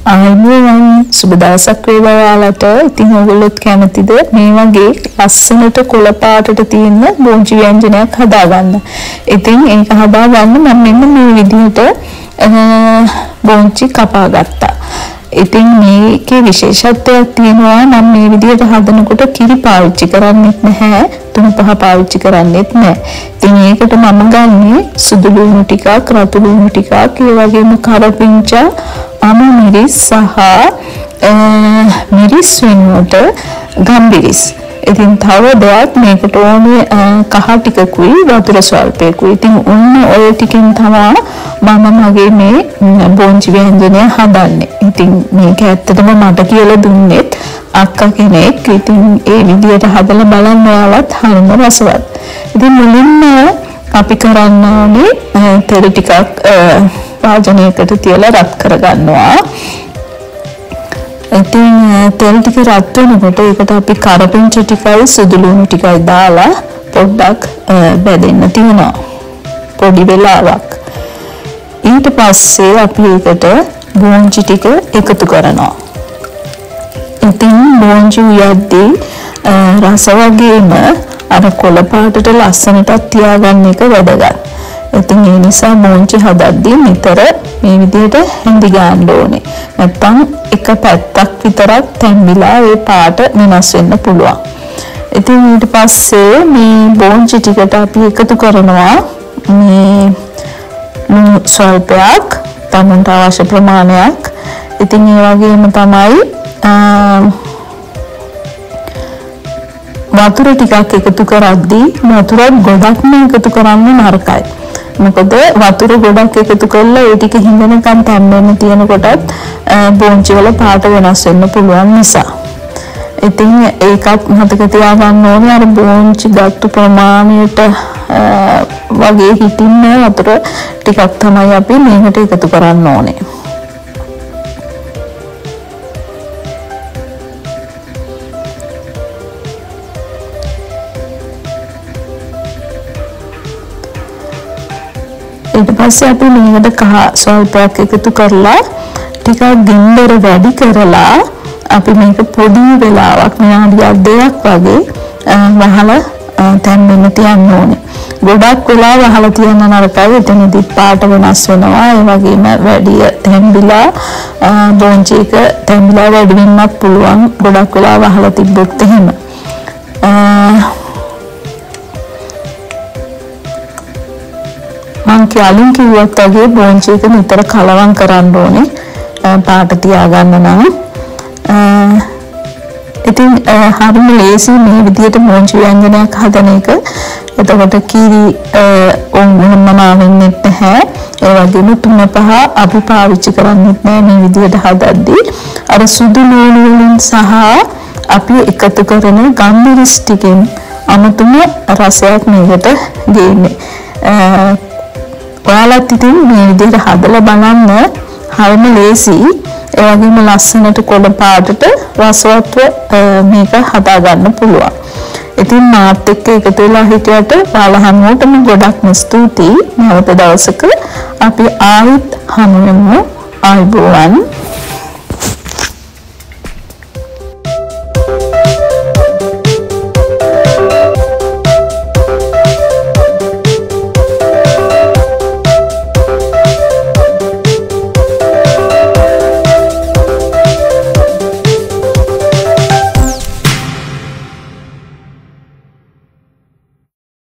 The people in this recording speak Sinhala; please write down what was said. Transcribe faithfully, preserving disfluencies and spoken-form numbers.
ආයුබෝවන් සුබ දවසක් වේවා ඔයාලට. ඉතින් ඔයගොල්ලොත් කැමතිද මේ වගේ ලස්සනට කොළ පාටට තියෙන බෝංචි ව්‍යංජනයක් හදාගන්න? ඉතින් ඒක හදාගන්න මම මෙන්න මේ විදිහට බෝංචි කපා ගත්තා. ඉතින් මේකේ විශේෂත්වයක් තියෙනවා. මම මේ විදිහට හදනකොට කිරි පාවිච්චි කරන්නේත් නැහැ, තුන් පහ පාවිච්චි කරන්නේත් නැහැ. ඉතින් ඒකට මම ගන්නේ සුදු ලුණු ටිකක්, රතු ලුණු ටිකක්, ඒ වගේම කරපිංචා, අමු මිරිස් සහ මිරිස් වෙනුවට ගම්බිරිස්. ඉතින් තව දෙයක් මේකට ඕනේ කහ ටිකකුයි වතුර ස්වල්පයකුයි. ඉතින් ඔන්න ඔය ටිකෙන් තමයි මම මගේ මේ බෝංචි ව්‍යංජනය හදන්නේ. ඉතින් මේක ඇත්තටම මට කියලා දුන්නෙත් අක්කා කෙනෙක්. ඉතින් ඒ විදිහට හදලා බලන්න ඔයාලත් හරිම රසවත්. ඉතින් මුලින්ම අපි කරන්න ඕනේ තෙල් ටිකක් වාජනයකට තියලා රත් කරගන්නවා. ඉතින් තෙල් ටික රත් වෙනකොට ඒකට අපි කරපිංච ටිකයි සුදු ලුණු ටිකයි දාලා පොඩ්ඩක් බැදෙන්න තියනවා පොඩි වෙලාවක්. ඊට පස්සේ අපි ඒකට බෝංචි ටික එකතු කරනවා. ඉතින් බෝංචි උයද්දී රස වගේම අර කොළ පාටට ලස්සනට තියාගන්න එක වැදගත්. ඉතින් ඒ නිසා බෝංචි හදද්දී නිතර මේ විදිහට හැඳි ගන්න ඕනේ. නැත්තම් එක පැත්තක් විතරක් තැම්බිලා ඒ පාට වෙනස් වෙන්න පුළුවන්. ඉතින් ඊට පස්සේ මේ බෝංචි ටිකට අපි එකතු කරනවා මේ ලුණු ස්වල්පයක්, තමන්ට අවශ්‍ය ප්‍රමාණයක්. ඉතින් ඒ වගේම තමයි වතුර ටිකක් එකතු කරද්දී වතුරත් ගොඩක්ම එකතු කරන්න නරකයි. මොකද වතුර ගොඩක් එකතු කරලා ඒ ටික හිඳනකම් තැම්බෙන්න තියෙනකොටත් බෝංචි වල පාට වෙනස් වෙන්න පුළුවන් නිසා. ඉතින් ඒකත් මතක තියාගන්න ඕනේ. අර බෝංචි ගත්තු ප්‍රමාණයට වගේ හිටින්න වතුර ටිකක් තමයි අපි මේකට එකතු කරන්න ඕනේ. ඊට පස්සේ අපි මේකට කහ ස්වල්පයක් එකතු කරලා ටිකක් ගින්දර වැඩි කරලා අපි මේක පොඩි වෙලාවක් විනාඩියක් දෙකක් වගේ වහලා තැම්බෙන්න තියන්න ඕනේ. ගොඩක් වෙලා වහලා තියන්න නරකයි. එතනදී පාට වෙනස් වෙනවා. ඒ වගේම වැඩි තැම්බිලා බෝංචි එක තැම්බිලා වැඩි වෙන්නත් පුළුවන්. ගොඩක් වෙලා වහලා තිබ්බොත් එහෙම. මං කලින් කිව්වත් වගේ බෝංචි එක නිතර කලවම් කරන්න ඕනේ පාට තියාගන්න නම්. ඉතින් හරිම ලේසි මේ විදිහට බෝංචි ව්‍යංජනයක් හදන එක. එතකොට කිරි ඕනම වෙන්නේ නැහැ. ඒ වගේම තුන පහ අපි පාවිච්චි කරන්නේත් නැහැ මේ විදිහට හදද්දී. අර සුදු ලුණු වලින් සහ අපි එකතු කරන ගම්මිරිස් ටිකෙන් අමුතුම රසයක් මේකට ගේන්නේ. ඔයාලත් ඉතින් මේ විදිහට හදලා බලන්න. හරිම ලේසි. ඒ වගේම ලස්සනට කොළ පාටට රසවත්ව මේක හදා ගන්න පුළුවන්. ඉතින් මාත් එක්ක එකතු වෙලා හිටියට ඔයාලා හැමෝටම ගොඩක්ම ස්තුතියි. නැවත දවසක අපි ආයෙත් හමු වෙමු. ආයුබෝවන්.